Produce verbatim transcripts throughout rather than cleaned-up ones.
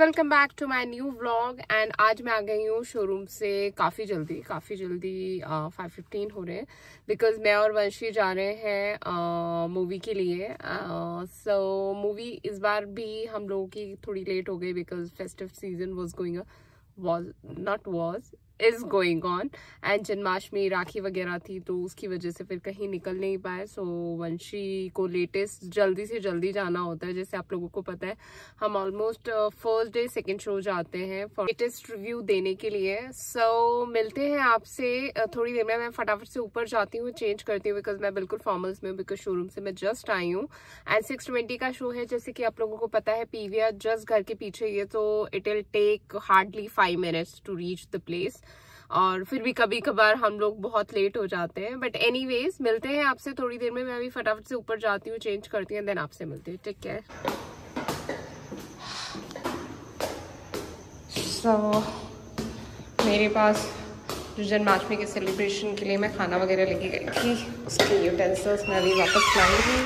Welcome back to my new vlog. And आज मैं आ गई हूँ शोरूम से काफ़ी जल्दी काफ़ी जल्दी फाइव फिफ्टीन हो रहे हैं बिकॉज मैं और वंशी जा रहे हैं मूवी uh, के लिए। सो uh, मूवी so, इस बार भी हम लोगों की थोड़ी लेट हो गई because festive season was going was not was is going on and Janmashtami Rakhi वगैरह थी तो उसकी वजह से फिर कहीं निकल नहीं पाए। सो so, वंशी को लेटेस्ट जल्दी से जल्दी जाना होता है। जैसे आप लोगों को पता है हम almost first day second show जाते हैं फॉर लेटेस्ट रिव्यू देने के लिए। सो so, मिलते हैं आपसे थोड़ी देर में। मैं फटाफट से ऊपर जाती हूँ, चेंज करती हूँ बिकॉज मैं बिल्कुल फॉर्मल्स में हूँ बिकॉज शोरूम से मैं जस्ट आई हूँ। एंड सिक्स ट्वेंटी का शो है जैसे कि आप लोगों को पता है। पीवीआर जस्ट घर के पीछे ही है तो it will take hardly five minutes to reach the place. और फिर भी कभी कभार हम लोग बहुत लेट हो जाते हैं बट एनीवेज मिलते हैं आपसे थोड़ी देर में। मैं अभी फटाफट से ऊपर जाती हूँ, चेंज करती हूँ, देन आपसे मिलती हूँ। Take care. सो मेरे पास जो जन्माष्टमी के सेलिब्रेशन के लिए मैं खाना वगैरह लेके गई थी उसके यूटेंसिल्स मैं अभी वापस लाई हूँ।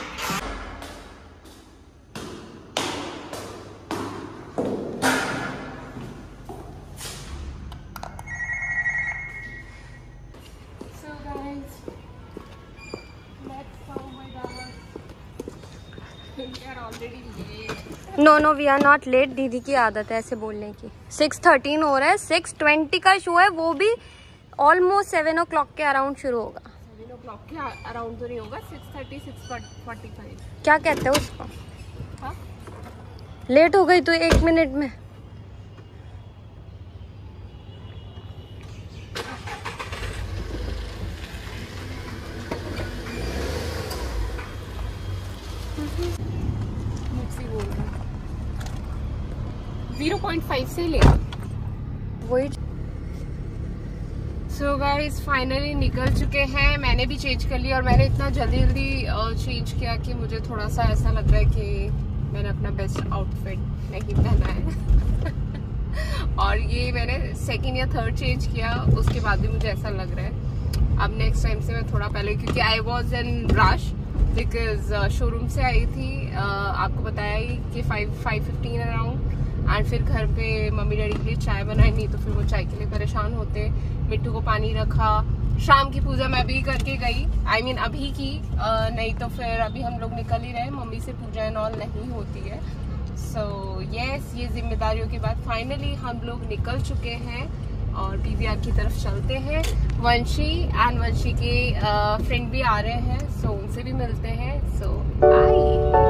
No no we are not late. दीदी की आदत है ऐसे बोलने की। सिक्स थर्टीन हो रहा है, सिक्स ट्वेंटी का शो है, वो भी ऑलमोस्ट सेवन ओ क्लॉक के अराउंड शुरू होगा। सेवन ओ क्लॉक के अराउंड तो नहीं होगा, six thirty six forty five क्या कहते हैं उसको? हाँ? लेट हो गई तो एक मिनट में। ज़ीरो पॉइंट फाइव से ले वही। सो गाइस फाइनली निकल चुके हैं। मैंने भी चेंज कर लिया और मैंने इतना जल्दी जल्दी चेंज किया कि मुझे थोड़ा सा ऐसा लग रहा है कि मैंने अपना बेस्ट आउटफिट नहीं पहना है। और ये मैंने सेकंड या थर्ड चेंज किया उसके बाद भी मुझे ऐसा लग रहा है। अब नेक्स्ट टाइम से मैं थोड़ा पहले, क्योंकि I was in rush because showroom से आई थी। uh, आपको बताया ही कि five five fifteen around. And फिर घर पे मम्मी डैडी के लिए चाय बनाई नहीं तो फिर वो चाय के लिए परेशान होते। मिट्टू को पानी रखा, शाम की पूजा मैं भी करके गई। आई I मीन mean, अभी की आ, नहीं तो फिर अभी हम लोग निकल ही रहे। मम्मी से पूजा एंड ऑल नहीं होती है। सो so, यस yes, ये जिम्मेदारियों के बाद फाइनली हम लोग निकल चुके हैं और पीवीआर की तरफ चलते हैं। वंशी एंड वंशी के फ्रेंड भी आ रहे हैं सो so, उनसे भी मिलते हैं। So bye.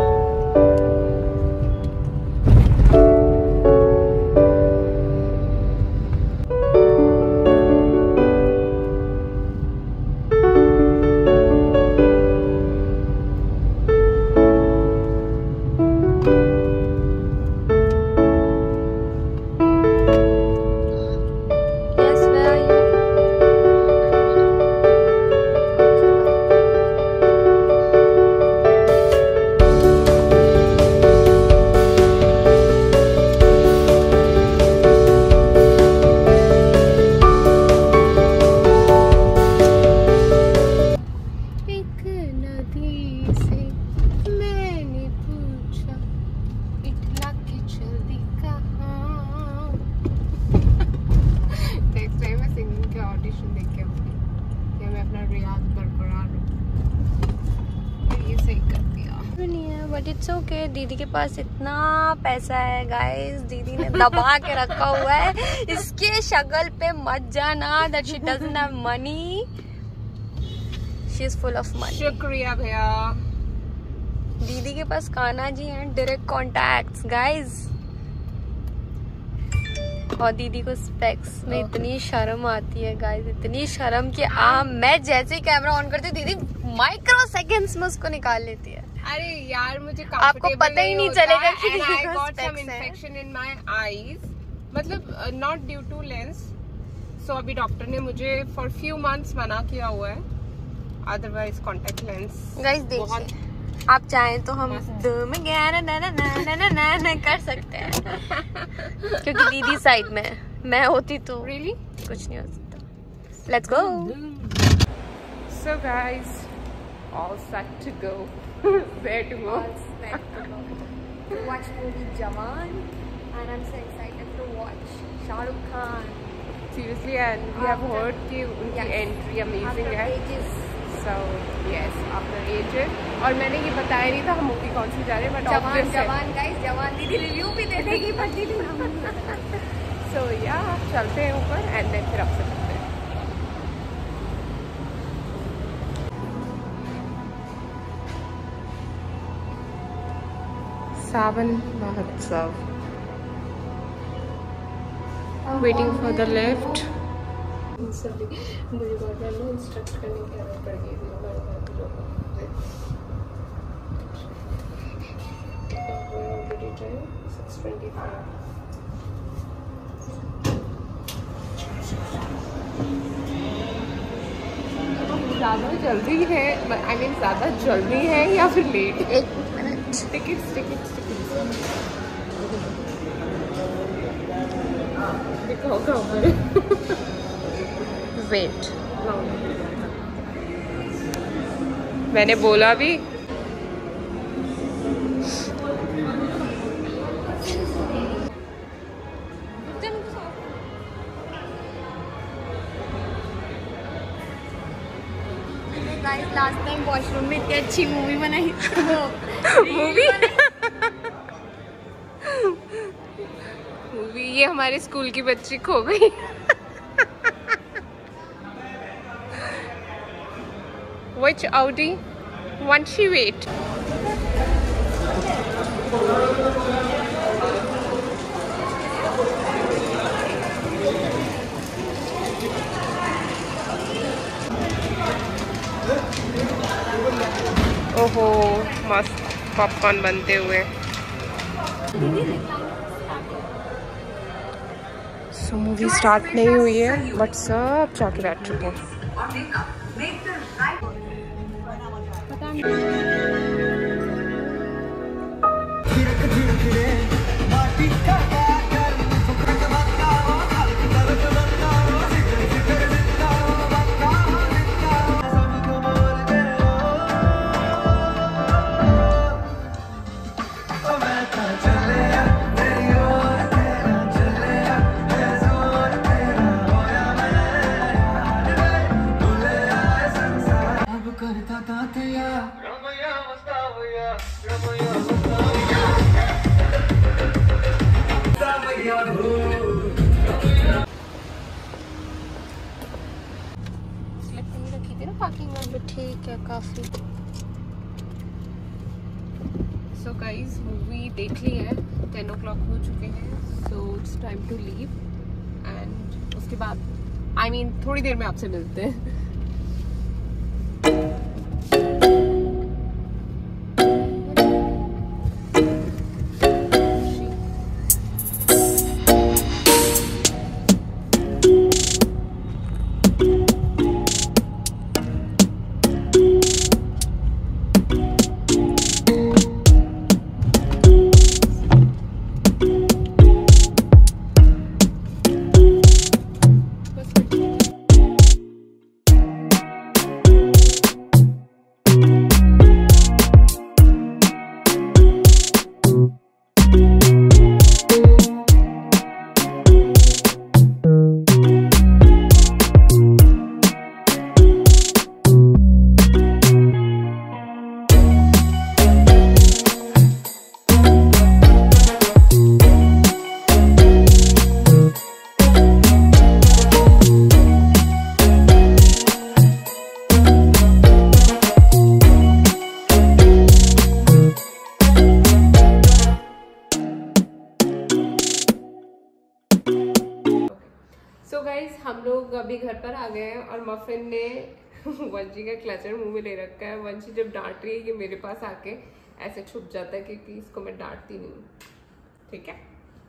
But it's okay. दीदी के पास इतना पैसा है गाइस, दीदी ने दबा के रखा हुआ है। इसके शक्ल पे मत जाना that she doesn't have money. She is full of money. शुक्रिया भैया। दीदी के पास कान्हा जी हैं, डायरेक्ट कॉन्टैक्ट्स गाइस। और दीदी को स्पेक्स में इतनी शर्म आती है गाइस, इतनी शर्म कि आ मैं जैसे ही कैमरा ऑन करती हूँ दीदी माइक्रो सेकंड्स में उसको निकाल लेती है। अरे यार मुझे आपको पता ही नहीं चलेगा कि I got some infection in my eyes, मतलब not due to lens. So अभी डॉक्टर ने मुझे for few months मना किया हुआ है, otherwise contact lens. गाइस देखिए आप चाहें तो हम दो में ना ना ना ना ना ना ना कर सकते हैं क्योंकि दीदी साइड में है, मैं होती तो really कुछ नहीं हो सकता। Let's go. So guys, all set to go. Where to go? All set to go. Watch movie Jawan. and I'm so excited to watch Shah Rukh Khan. Seriously, and we have heard कि उनकी entry amazing है. So yes, after ages. और मैंने ये बताया नहीं था हम मूवी कौन सी जा रहे हैं, but जवान जवान guys, जवान दीदी रिव्यू भी दे देगी पर दीदी so yeah, चलते हैं ऊपर and then फिर आपसे मिलते हैं. Savan Mahotsav. Waiting for the lift. सभी मुझे बहुत बार ना इंस्ट्रक्ट करने की आदत पड़ गई थी हमारे घर के लोगों को. Already time six twenty-five. ज़्यादा जल्दी है, आई मीन ज़्यादा जल्दी है या फिर लेट? एक मिनट. टिकट्स टिकट्स टिकट्स दिखाओ कहाँ पर है? वेट, मैंने बोला भी. लास्ट टाइम वॉशरूम में इतनी अच्छी मूवी बनाई मूवी मूवी ये हमारे स्कूल की बच्ची खो गई. Which Audi? Won't she wait? ओहो मस्त पॉपकॉर्न बनते हुए. सो मूवी स्टार्ट नहीं हुई है बट सब जाके बैठ चुके हैं. ठीक है काफी. सो गाइज मूवी देख ली है, टेन ओ क्लॉक हो चुके हैं. So it's time to leave and उसके बाद आई I मीन mean, थोड़ी देर में आपसे मिलते हैं. सो गाइज हम लोग अभी घर पर आ गए हैं और मफिन ने वंशी का क्लचर मुंह में ले रखा है. वंशी जब डांट रही है कि मेरे पास आके ऐसे छुप जाता है क्योंकि इसको मैं डांटती नहीं हूँ. ठीक है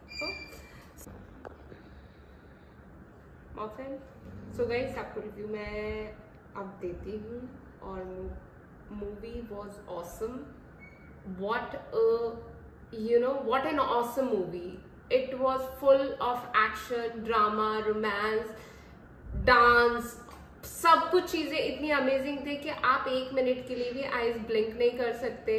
मफिन. सो गाइज आपको रिव्यू मैं अब देती हूँ. और movie was awesome. What you know what an awesome movie. It was full of action, drama, romance, dance. सब कुछ चीज़ें इतनी अमेजिंग थी कि आप एक मिनट के लिए भी आईज ब्लिंक नहीं कर सकते.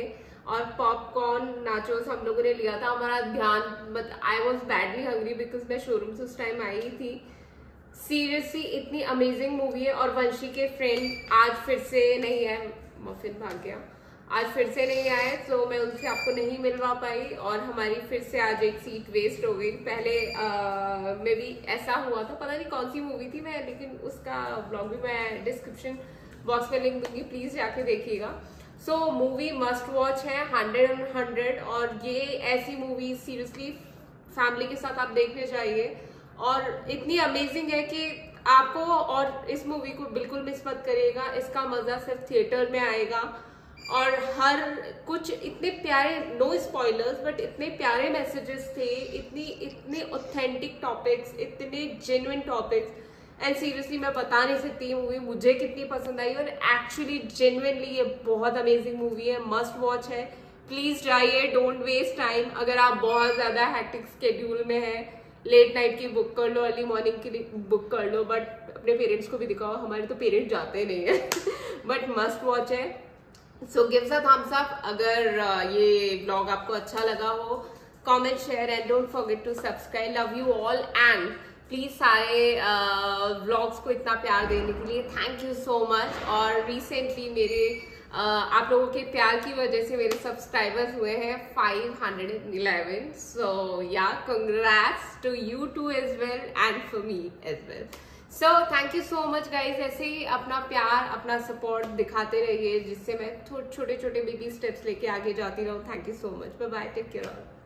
और पॉपकॉर्न नाचोस हम लोगों ने लिया था। हमारा ध्यान मत I was badly hungry because मैं शोरूम से उस टाइम आई थी। सीरियसली इतनी अमेजिंग मूवी है। और वंशी के फ्रेंड आज फिर से नहीं है, मफिन भाग गया, आज फिर से नहीं आए, तो मैं उनसे आपको नहीं मिलवा पाई और हमारी फिर से आज एक सीट वेस्ट हो गई। पहले में भी ऐसा हुआ था, पता नहीं कौन सी मूवी थी मैं, लेकिन उसका ब्लॉग भी मैं डिस्क्रिप्शन बॉक्स में लिंक दूंगी, प्लीज जाके देखिएगा। सो मूवी मस्ट वॉच है, हंड्रेड एंड हंड्रेड। और ये ऐसी मूवी सीरियसली फैमिली के साथ आप देखने चाहिए और इतनी अमेजिंग है कि आपको, और इस मूवी को बिल्कुल मिस मत करिएगा। इसका मजा सिर्फ थिएटर में आएगा और हर कुछ इतने प्यारे, नो स्पॉयलर्स बट इतने प्यारे मैसेजेस थे, इतनी इतने ऑथेंटिक टॉपिक्स, इतने जेन्युइन टॉपिक्स। एंड सीरियसली मैं बता नहीं सकती ये मूवी मुझे कितनी पसंद आई और एक्चुअली जेन्युइनली ये बहुत अमेजिंग मूवी है, मस्ट वॉच है। प्लीज जाइए, डोंट वेस्ट टाइम। अगर आप बहुत ज्यादा हैक्टिक स्केड्यूल में है, लेट नाइट की बुक कर लो, अर्ली मॉर्निंग की बुक कर लो, बट अपने पेरेंट्स को भी दिखाओ, हमारे तो पेरेंट्स जाते नहीं है बट मस्ट वॉच है। So gives a thumbs up अगर ये ब्लॉग आपको अच्छा लगा हो, comment share and don't forget to subscribe. Love you all and please सारे व्लॉग्स uh, को इतना प्यार देने के लिए थैंक यू सो मच। और रिसेंटली मेरे uh, आप लोगों के प्यार की वजह से मेरे सब्सक्राइबर्स हुए हैं five hundred eleven. So yeah congrats to you too as well and for me as well. So thank you so much guys. ऐसे ही अपना प्यार, अपना सपोर्ट दिखाते रहिए जिससे मैं छोटे छोटे बेबी स्टेप्स लेके आगे जाती रहूँ। Thank you so much, bye bye, take care.